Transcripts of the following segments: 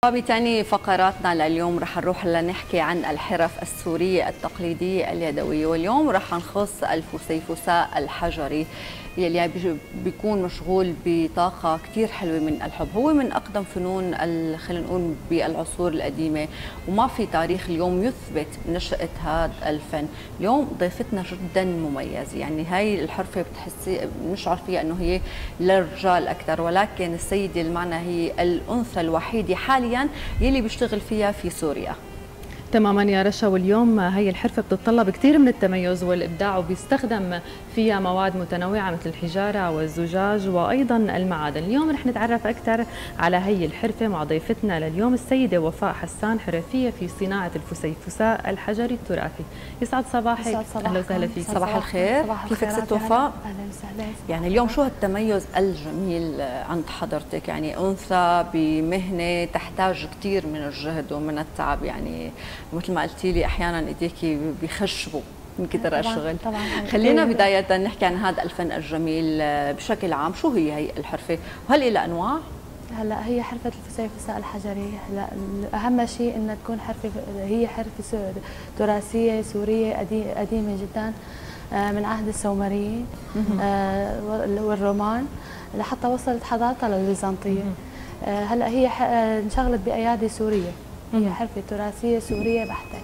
وبتاني فقراتنا لليوم رح نروح لنحكي عن الحرف السورية التقليدية اليدوية، واليوم رح نخص الفسيفساء الحجري يلي بيكون مشغول بطاقة كتير حلوة من الحب. هو من أقدم فنون خلينا نقول بالعصور القديمة، وما في تاريخ اليوم يثبت نشأة هذا الفن. اليوم ضيفتنا جدا مميزة، يعني هاي الحرفة بتحسي بنشعر فيها أنه هي للرجال أكثر، ولكن السيدة المعنى هي الأنثى الوحيدة حاليا يلي بيشتغل فيها في سوريا. تماما يا رشا، واليوم هي الحرفة بتتطلب كثير من التميز والإبداع، وبيستخدم فيها مواد متنوعة مثل الحجارة والزجاج وأيضا المعادن. اليوم رح نتعرف أكثر على هي الحرفة مع ضيفتنا لليوم السيدة وفاء حسان، حرفية في صناعة الفسيفساء الحجري التراثي. يسعد صباحك، أهلا وسهلا فيك. صباح الخير، كيفك ست وفاء؟ أهلا وسهلا. يعني اليوم شو هالتميز الجميل عند حضرتك؟ يعني أنثى بمهنة تحتاج كثير من الجهد ومن التعب، يعني مثل ما قلتي لي احيانا ايديكي بيخشبوا من كثر الشغل. طبعا. خلينا بدايه نحكي عن هذا الفن الجميل بشكل عام. شو هي الحرفه وهل لها انواع؟ هلا هي حرفه الفسيفساء الحجري، هلا اهم شيء انها تكون حرفه، هي حرفه تراثيه سوريه قديمه جدا من عهد السومريين والرومان لحتى وصلت حضارتها للبيزنطيه. هلا هي انشغلت بايادي سوريه، هي حرفة تراثية سورية بحتة.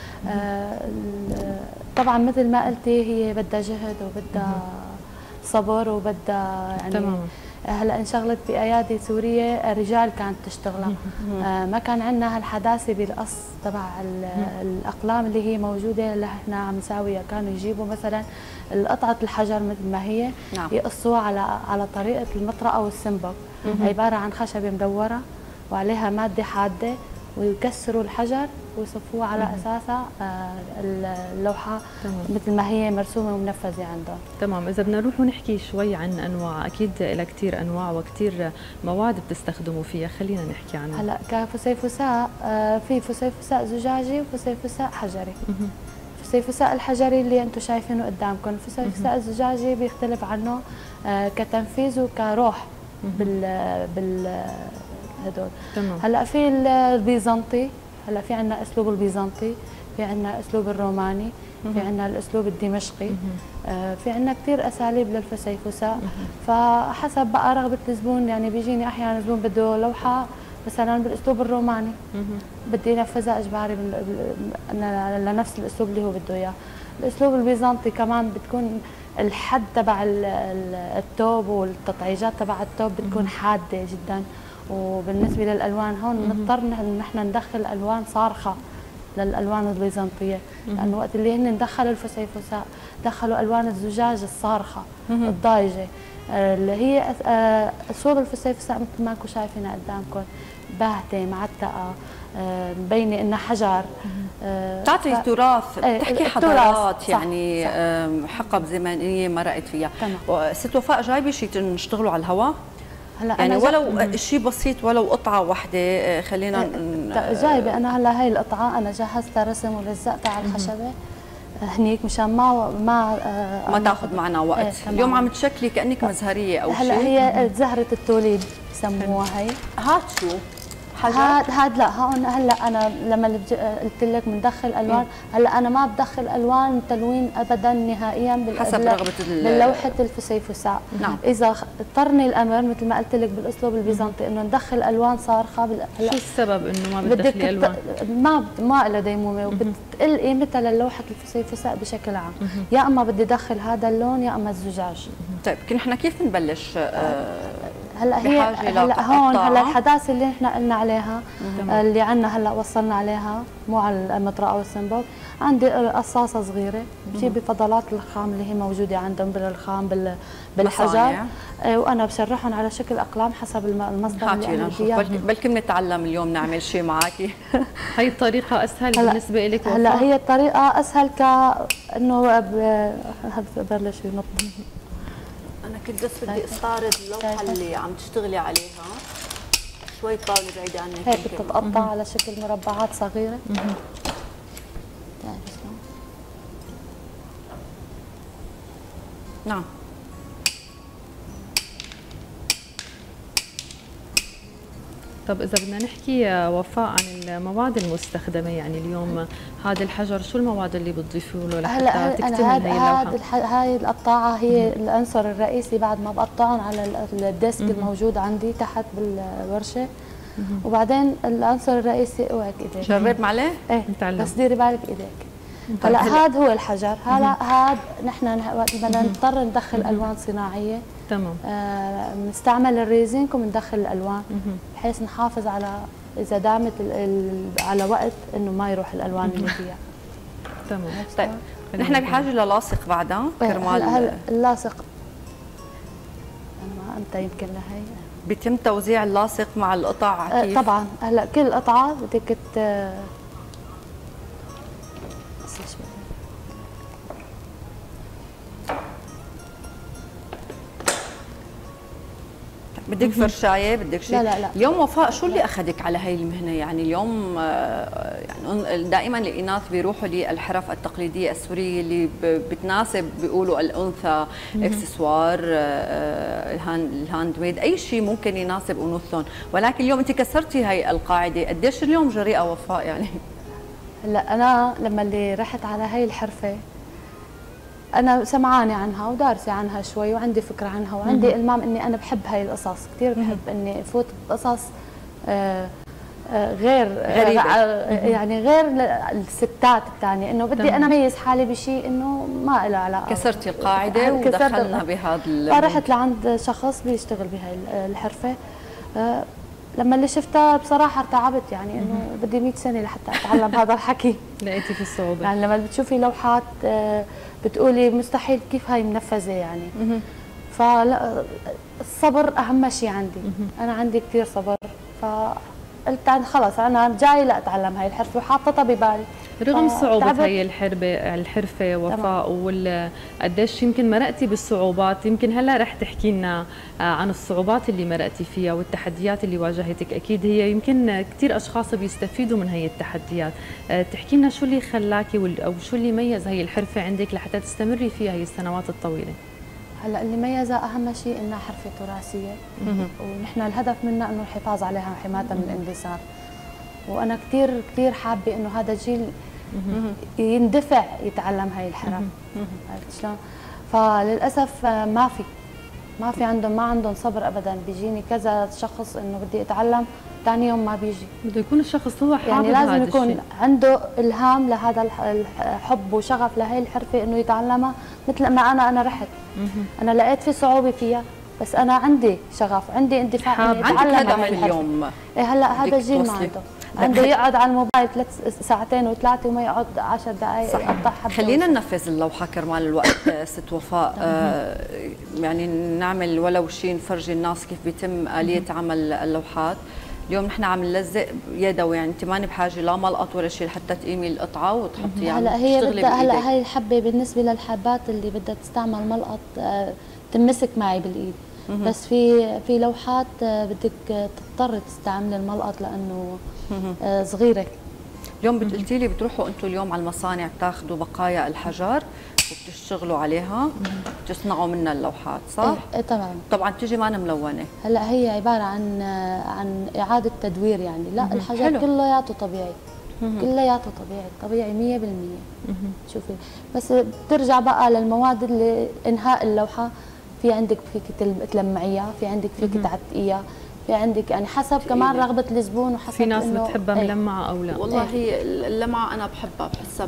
طبعا مثل ما قلتي هي بدها جهد وبدها صبر وبدها يعني تماما. هلا انشغلت بايادي سوريه الرجال كانت تشتغلها. ما كان عندنا هالحداثه بالقص تبع الاقلام اللي هي موجوده اللي احنا عم نساويها. كانوا يجيبوا مثلا قطعه الحجر مثل ما هي، نعم. يقصوها على طريقه المطرقه والسنبق، عباره عن خشبه مدوره وعليها ماده حاده، ويكسروا الحجر ويصفوه على اساسها اللوحه مثل ما هي مرسومه ومنفذه عندهم. تمام. اذا بدنا نروح ونحكي شوي عن انواع، اكيد لها كثير انواع وكثير مواد بتستخدموا فيها، خلينا نحكي عنها. هلا كفسيفساء في فسيفساء زجاجي وفسيفساء حجري. الفسيفساء الحجري اللي انتم شايفينه قدامكم، الفسيفساء الزجاجي بيختلف عنه كتنفيذ وكروح بال هدول. هلا في البيزنطي، هلا في عندنا اسلوب البيزنطي، في عندنا اسلوب الروماني، في عندنا الاسلوب الدمشقي، في عندنا كثير اساليب للفسيفساء، فحسب بقى رغبه الزبون. يعني بيجيني احيانا زبون بده لوحه مثلا بالاسلوب الروماني، بدي انفذها اجباري لنفس الاسلوب اللي هو بده اياه. الاسلوب البيزنطي كمان بتكون الحد تبع الثوب والتطعيجات تبع الثوب بتكون حاده جدا. وبالنسبه للالوان هون نضطر ان احنا ندخل الوان صارخه للالوان البيزنطيه، لانه وقت اللي هن دخلوا الفسيفساء دخلوا الوان الزجاج الصارخه الضايجه اللي هي اصول الفسيفساء مثل ما انكم شايفينها قدامكم، باهته معتقه، مبينه انها حجر. بتعطي تراث، بتحكي حضارات، صح. يعني صح. حقب زمنيه مرقت فيها. ست وفاء جايبه شيء نشتغلوا على الهواء؟ هلا يعني ولو شيء بسيط، ولو قطعه واحده خلينا جايبه انا. هلا هاي القطعه انا جهزتها رسم ولزقتها على الخشبه هنيك مشان ما تاخذ معنا وقت. اليوم عم تشكلي كانك مزهريه او شيء. هلا هي زهره التوليد بسموها. هي هاد شو حجر؟ هاد لا، هون هلا انا لما قلت لك بندخل الوان، هلا انا ما بدخل الوان تلوين ابدا نهائيا حسب رغبه باللوحه الفسيفساء. نعم. اذا اضطرني الامر مثل ما قلت لك بالاسلوب البيزنطي انه ندخل الوان صارخه شو السبب انه ما بتدخلي الوان؟ ما لها ديمومه وبتقل قيمتها للوحه الفسيفساء بشكل عام. يا اما بدي ادخل هذا اللون يا اما الزجاج. طيب نحن كيف نبلش؟ هلا هون الحداثه اللي احنا قلنا عليها اللي عندنا هلا وصلنا عليها مو على المطرقه والسنبوك. عندي قصاصه صغيره بجيب فضلات الخام اللي هي موجوده عندهم بالخام بالحجر، وانا بشرحهم على شكل اقلام حسب المصدر اللي انا بدي اياه. بلكي بنتعلم اليوم نعمل شيء معك. هي الطريقه اسهل بالنسبه لك؟ هلا هي الطريقه اسهل كانه ببلش ينط. أنا كنت بس بدي استعرض اللوحة اللي عم تشتغلي عليها. شوي طاولة بعيدة عنك. هيك بتتقطع على شكل مربعات صغيرة. نعم. طب إذا بدنا نحكي وفاء عن المواد المستخدمة، يعني اليوم هذا الحجر شو المواد اللي بتضيفوا له لحتى تكتمل هي اللوحة؟ هاي القطاعة هي العنصر الرئيسي بعد ما بقطعهم على الديسك الموجود عندي تحت بالورشة. وبعدين العنصر الرئيسي اوعك ايديك. جرب معليه؟ ايه بس ديري بالك ايديك. هلا هذا هو الحجر، هذا نحن وقت بدنا نضطر ندخل الوان صناعيه. تمام. بنستعمل الريزنك وبندخل الالوان بحيث نحافظ على اذا دامت على وقت انه ما يروح الالوان اللي فيها. تمام. طيب نحن بحاجه للاصق بعدها كرمال هلا اللاصق ما انت يمكن لهي بيتم توزيع اللاصق مع القطع كيف؟ طبعا هلا كل قطعه بدك بدك فرشايه بدك شيء؟ لا. اليوم وفاء شو اللي اخذك على هي المهنه؟ يعني اليوم يعني دائما الاناث بيروحوا للحرف التقليديه السوريه اللي بتناسب بيقولوا الانثى، اكسسوار، الهاند ميد، اي شيء ممكن يناسب انوثهم، ولكن اليوم انت كسرتي هي القاعده، قديش اليوم جريئه وفاء يعني؟ هلا انا لما اللي رحت على هي الحرفه أنا سمعانة عنها ودارسة عنها شوي وعندي فكرة عنها وعندي إلمام إني أنا بحب هاي القصص، كثير بحب إني أفوت بقصص غير يعني غير الستات الثانية، إنه بدي أنا أميز حالي بشيء إنه ما له علاقة. كسرتي القاعدة ودخلنا بهذا رحت لعند شخص بيشتغل بهاي الحرفة. لما اللي شفتها بصراحة ارتعبت، يعني إنه بدي 100 سنة لحتى أتعلم هذا الحكي. لقيتي في الصعوبة. يعني لما بتشوفي لوحات بتقولي مستحيل كيف هاي منفذة يعني. فالصبر أهم شيء عندي. أنا عندي كثير صبر، فقلت خلص أنا جاي لأتعلم هاي الحرفة وحاطتها ببالي. رغم صعوبة هي الحرفة وفاء، قديش يمكن مرقتي بالصعوبات، يمكن هلا رح تحكي لنا عن الصعوبات اللي مرقتي فيها والتحديات اللي واجهتك، اكيد هي يمكن كثير اشخاص بيستفيدوا من هي التحديات، تحكي لنا شو اللي خلاكي او شو اللي ميز هي الحرفة عندك لحتى تستمري فيها هي السنوات الطويلة؟ هلا اللي ميزها اهم شيء انها حرفة تراثية، ونحن الهدف منا انه الحفاظ عليها وحمايتها من الاندثار. وانا كثير كثير حابه انه هذا الجيل يندفع يتعلم هاي الحرف. عرفت شلون؟ فللاسف ما في عندهم، ما عندهم صبر ابدا. بيجيني كذا شخص انه بدي اتعلم، ثاني يوم ما بيجي. بده يكون الشخص هو حابب، يعني لازم يكون عنده الهام لهذا الحب وشغف لهي الحرفه انه يتعلمها. مثل ما انا رحت، انا لقيت في صعوبه فيها، بس انا عندي شغف، عندي اندفاع اني اتعلم. عندك هدف اليوم. إيه هلا هذا الجيل ما عنده يقعد على الموبايل 3 ساعتين و3 وما يقعد 10 دقائق يقطع حبه. خلينا ننفذ اللوحه كرمال الوقت. ست وفاء، يعني نعمل ولو شيء نفرجي الناس كيف بيتم آلية عمل اللوحات. اليوم نحن عم نلزق يدوي، يعني انت ماني بحاجه لا ملقط ولا شيء لحتى تقيمي القطعه وتحطيها. هلا هي هلا هي الحبه بالنسبه للحبات اللي بدها تستعمل ملقط تمسك معي بالايد. بس في لوحات بدك تضطر تستعملي الملقط لانه صغيره. اليوم قلتي لي بتروحوا انتم اليوم على المصانع بتاخذوا بقايا الحجر وبتشتغلوا عليها بتصنعوا منها اللوحات، صح؟ إيه تمام. طبعا بتيجي ما ملونه. هلا هي عباره عن اعاده تدوير، يعني لا الحجر كلياته طبيعي. كلياته طبيعي 100%. شوفي بس بترجع بقى للمواد اللي انهاء اللوحه. في عندك فيك تلمعيها، في عندك فيك تعتقيها، في عندك يعني حسب كمان رغبه الزبون وحسب. في ناس بتحبها ملمعه او لا. والله هي اللمعه انا بحبها بحسب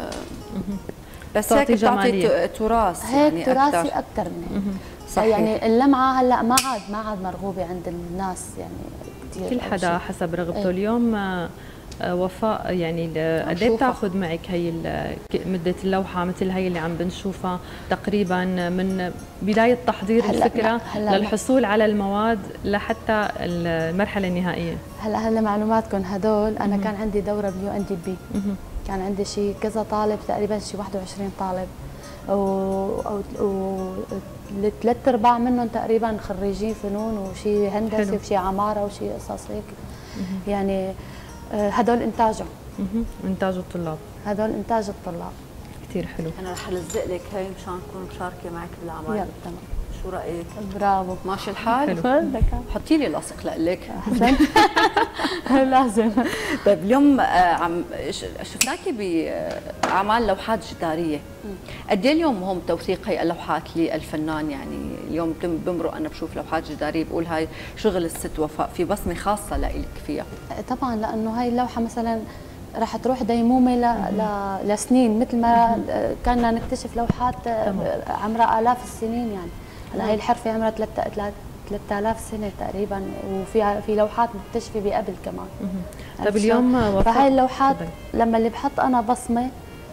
بس هيك بتعطي تراث، هيك تراثي اكثر من هيك. يعني اللمعه هلا ما عاد مرغوبه عند الناس، يعني كثير كل حدا حسب رغبته. اليوم وفاء يعني قد ايه بتاخذ معك هي مده اللوحه مثل هي اللي عم بنشوفها تقريبا من بدايه تحضير الفكره للحصول على المواد لحتى المرحله النهائيه؟ هلا معلوماتكم هدول انا كان عندي دوره بالUNDP، كان عندي شيء كذا طالب، تقريبا شيء 21 طالب، ثلاث ارباع منهم تقريبا خريجين فنون وشيء هندسه وشيء عماره وشيء قصص هيك. يعني هدول انتاجهم. انتاج الطلاب. هدول انتاج الطلاب. كثير حلو. انا رح الزق لك هي مشان اكون مشاركه معك بالعمل. يلا تمام. شو رايك؟ برافو، ماشي الحال؟ حطي لي لاصق لك. احسنت. لازم. طيب اليوم عم شفناكي باعمال لوحات جداريه. قد ايه اليوم مهم توثيق هي اللوحات للفنان؟ يعني اليوم بمرق انا بشوف لوحات جداريه بقول هاي شغل الست وفاء، في بصمه خاصه لإلك فيها. طبعا لانه هاي اللوحه مثلا رح تروح ديمومه لسنين، مثل ما كنا نكتشف لوحات عمرها آلاف السنين. يعني هلا هي الحرفه عمرها 3000 سنه تقريبا، في لوحات مكتشفه بقبل كمان. طيب اليوم فهي اللوحات لما اللي بحط انا بصمه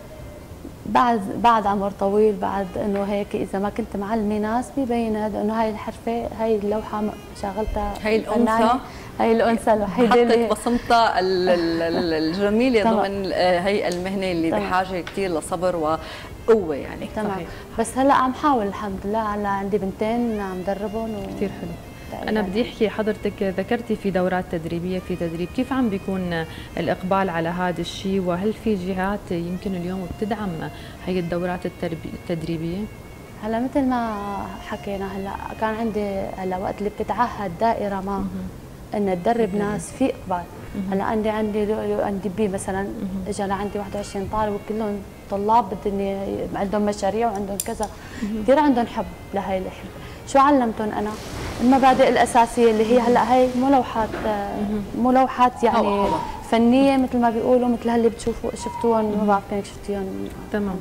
بعد عمر طويل، بعد انه هيك اذا ما كنت معلمه ناس ببين هذا انه هاي الحرفه، هاي اللوحه شغلتها هي الانثى، هي الانثى الوحيده اللي حطت بصمتها الجميله ضمن هي المهنه اللي بحاجه كثير لصبر وقوه يعني. تمام. صحيح. بس هلا عم حاول الحمد لله، هلا عندي بنتين عم دربهم كثير حلو. أنا بدي أحكي، حضرتك ذكرتي في دورات تدريبية، في تدريب، كيف عم بيكون الإقبال على هذا الشيء؟ وهل في جهات يمكن اليوم بتدعم هي الدورات التدريبية؟ هلا مثل ما حكينا، هلا كان عندي هلا وقت اللي بتتعهد دائرة ما إن تدرب ناس في إقبال. هلا عندي بي مثلا اجى لعندي 21 طالب وكلهم طلاب بدهم عندهم مشاريع وعندهم كذا، كثير عندهم حب لهي الحرفة. شو علمتهم انا؟ المبادئ الاساسيه اللي هي هلا هي مو لوحات يعني فنيه مثل ما بيقولوا، مثل هاللي شفتوهم، ما بعرف كيف شفتيهم. تمام.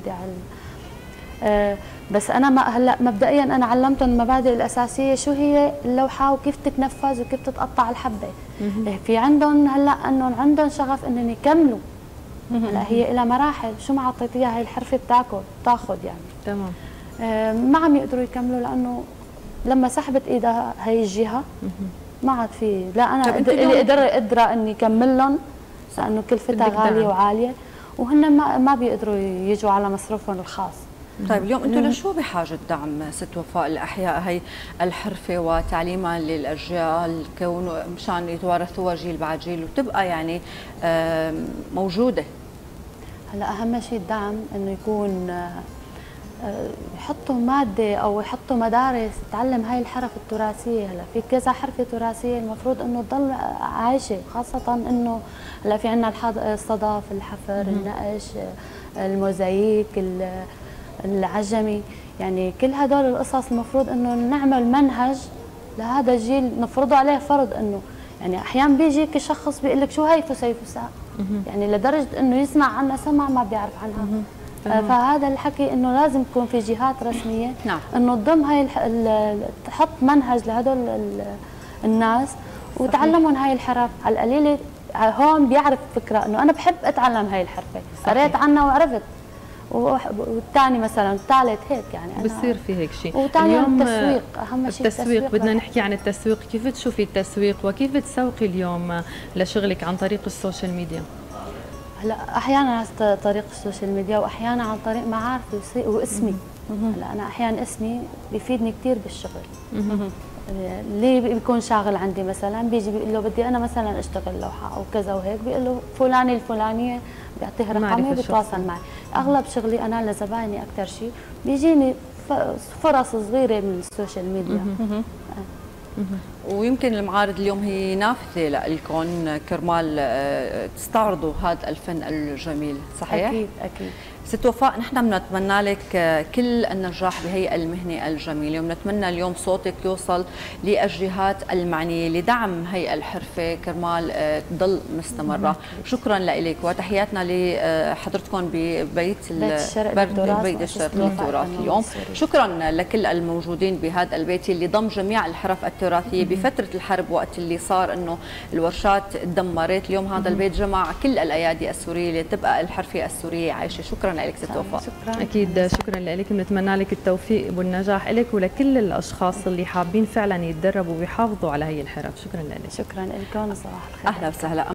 بس انا هلا مبدئيا انا علمتهم المبادئ الاساسيه، شو هي اللوحه وكيف تتنفذ وكيف تتقطع الحبه. في عندهم هلا انهم عندهم شغف انهم يكملوا. هلا هي لها مراحل، شو ما اعطيتيها هي الحرفه بتاخذ يعني. تمام. ما عم يقدروا يكملوا لانه لما سحبت ايدها هي الجهه ما عاد في، لا انا اللي قدره اني اكمل لهم لانه كلفتها غاليه وعاليه، وهن ما بيقدروا يجوا على مصروفهم الخاص. طيب اليوم انتم لشو بحاجه دعم ست وفاء الاحياء هي الحرفه وتعليمها للاجيال مشان يتوارثوها جيل بعد جيل وتبقى يعني موجوده؟ هلا اهم شيء الدعم، انه يكون يحطوا ماده او يحطوا مدارس تعلم هاي الحرف التراثيه. هلا في كذا حرفه تراثيه المفروض انه تضل عايشه، خاصه انه هلا في عندنا الصدف، الحفر، النقش، الموزاييك، العجمي، يعني كل هدول القصص المفروض انه نعمل منهج لهذا الجيل نفرضه عليه فرض. انه يعني احيانا بيجيك شخص بيقول لك شو هي فسيفساء، يعني لدرجه انه يسمع عنها سمع ما بيعرف عنها. فهذا الحكي انه لازم يكون في جهات رسميه انه تضم هاي تحط منهج لهدول الناس وتعلمهم هاي الحرف على القليله. هون بيعرف فكره انه انا بحب اتعلم هاي الحرفه، قريت عنها وعرفت، والثاني مثلا الثالث هيك يعني بصير في هيك شيء. وثاني التسويق، اهم شيء التسويق. بدنا نحكي عن التسويق، كيف تشوفي التسويق وكيف تسوقي اليوم لشغلك عن طريق السوشيال ميديا؟ هلا احيانا عن طريق السوشيال ميديا واحيانا عن طريق معارفي واسمي. هلا انا احيانا اسمي بيفيدني كثير بالشغل. اللي بيكون شاغل عندي مثلا بيجي بيقول له بدي انا مثلا اشتغل لوحه او كذا وهيك، بيقول له فلانه الفلانيه، بيعطيها رقمي وبيتواصل معي. اغلب شغلي انا لزبايني اكثر شيء بيجيني فرص صغيره من السوشيال ميديا. ويمكن المعارض اليوم هي نافذه لكم كرمال تستعرضوا هذا الفن الجميل، صحيح؟ اكيد اكيد. ست وفاء، نحن بنتمنى لك كل النجاح بهي المهنه الجميله، وبنتمنى اليوم صوتك يوصل للجهات المعنيه لدعم هي الحرفه كرمال تضل مستمره. شكرا لك وتحياتنا لحضرتكم ببيت بيت الشرق للتراث اليوم. شكرا لكل الموجودين بهذا البيت اللي ضم جميع الحرف التراثيه بفتره الحرب، وقت اللي صار انه الورشات تدمرت. اليوم هذا البيت جمع كل الايادي السوريه لتبقى الحرفه السوريه عايشه. شكرا لك ست وفاء. اكيد شكرا لك، بنتمنى لك التوفيق والنجاح لك ولكل الاشخاص اللي حابين فعلا يتدربوا ويحافظوا على هي الحرف. شكرا لك. شكرا لكم وصباح الخير. اهلا وسهلا.